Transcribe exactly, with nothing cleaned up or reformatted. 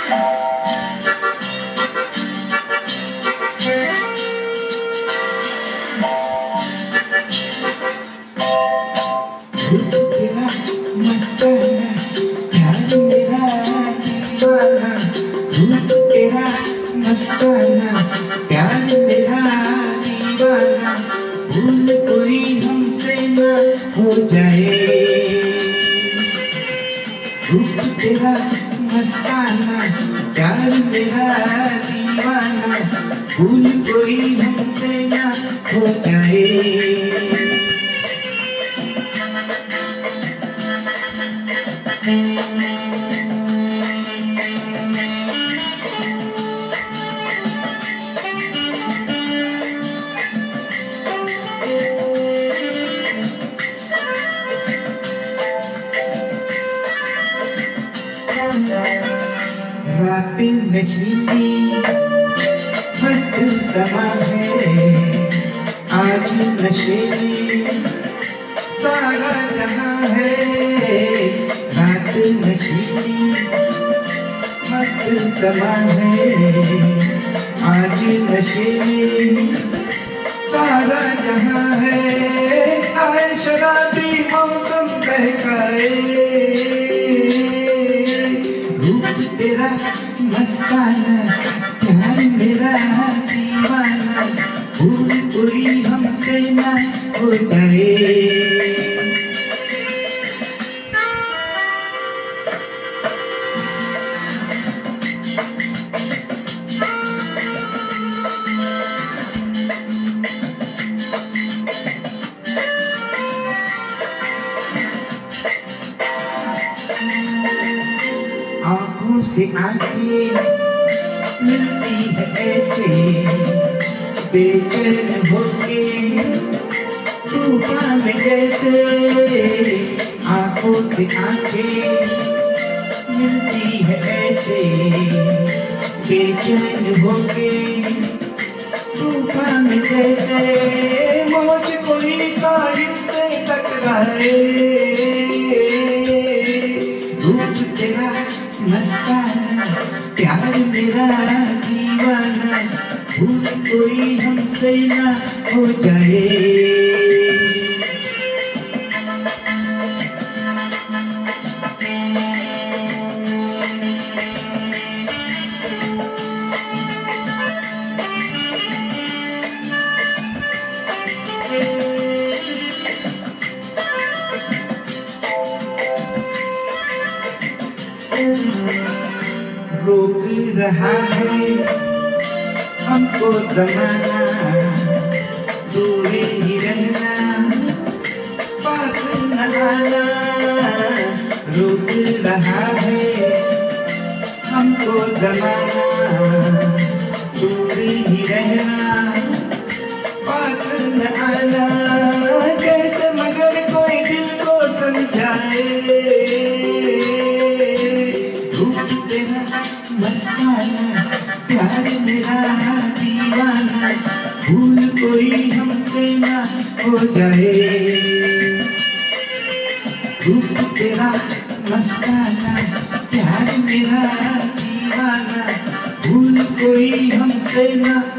तेरा मस्ताना प्यार मेरा दीवाना, रूप तेरा मस्ताना प्यार मेरा दीवाना, भूल कोई हमसे ना हो जाए। रूप तेरा मस्ताना प्यार मेरा दीवाना, भूल कोई हमसे ना हो जाए। रात नशीली मस्त समा है, आज नशे में सारा जहां है। रात नशीली मस्त समा है, आज नशे में सारा जहां है। आए शराबी मौसम बहकाए, रूप तेरा मस्ताना प्यार मेरा दीवाना, भूल कोई हमसे ना हो जाए। आँखों से आँखें मिलती है ऐसे, बेचैन होके तूफान में जैसे। आँखों से आँखें मिलती है ऐसे, बेचैन होके तूफान में जैसे। मौज कोई साहिल से टकराए, रूप तेरा मस्ताना प्यार मेरा दीवाना, भूल कोई हमसे ना हो जाए। रोक रहा है हमको जमाना, दूरी ही रहना पास न आना। रोक रहा है हमको जमाना, दूरी ही रहना पास न आना। कैसे मगर कोई दिल को समझाए, मस्ताना प्यार मेरा दीवाना, भूल कोई हमसे ना हो जाए। रूप तेरा मस्ताना प्यार मेरा दीवाना, भूल कोई हमसे ना